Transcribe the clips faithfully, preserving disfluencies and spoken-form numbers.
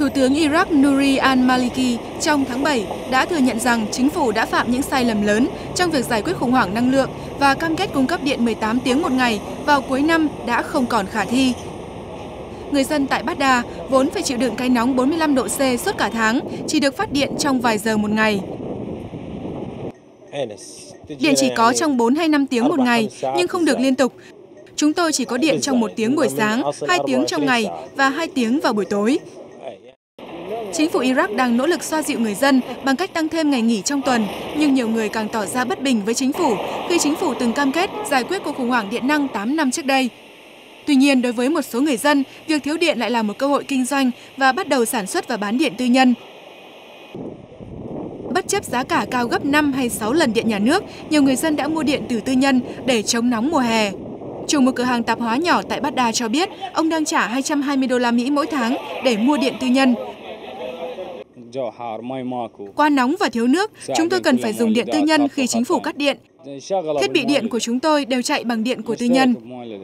Thủ tướng Iraq Nouri al-Maliki trong tháng bảy đã thừa nhận rằng chính phủ đã phạm những sai lầm lớn trong việc giải quyết khủng hoảng năng lượng và cam kết cung cấp điện mười tám tiếng một ngày vào cuối năm đã không còn khả thi. Người dân tại Baghdad vốn phải chịu đựng cái nóng bốn mươi lăm độ C suốt cả tháng, chỉ được phát điện trong vài giờ một ngày. Điện chỉ có trong bốn hay năm tiếng một ngày, nhưng không được liên tục. Chúng tôi chỉ có điện trong một tiếng buổi sáng, hai tiếng trong ngày và hai tiếng vào buổi tối. Chính phủ Iraq đang nỗ lực xoa dịu người dân bằng cách tăng thêm ngày nghỉ trong tuần, nhưng nhiều người càng tỏ ra bất bình với chính phủ khi chính phủ từng cam kết giải quyết cuộc khủng hoảng điện năng tám năm trước đây. Tuy nhiên, đối với một số người dân, việc thiếu điện lại là một cơ hội kinh doanh và bắt đầu sản xuất và bán điện tư nhân. Bất chấp giá cả cao gấp năm hay sáu lần điện nhà nước, nhiều người dân đã mua điện từ tư nhân để chống nóng mùa hè. Chủ một cửa hàng tạp hóa nhỏ tại Baghdad cho biết ông đang trả hai trăm hai mươi đô la Mỹ mỗi tháng để mua điện tư nhân. Quá nóng và thiếu nước, chúng tôi cần phải dùng điện tư nhân khi chính phủ cắt điện. Thiết bị điện của chúng tôi đều chạy bằng điện của tư nhân.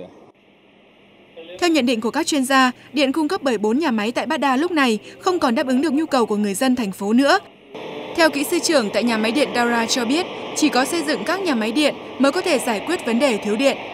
Theo nhận định của các chuyên gia, điện cung cấp bởi bốn nhà máy tại Baghdad lúc này không còn đáp ứng được nhu cầu của người dân thành phố nữa. Theo kỹ sư trưởng tại nhà máy điện Daura cho biết, chỉ có xây dựng các nhà máy điện mới có thể giải quyết vấn đề thiếu điện.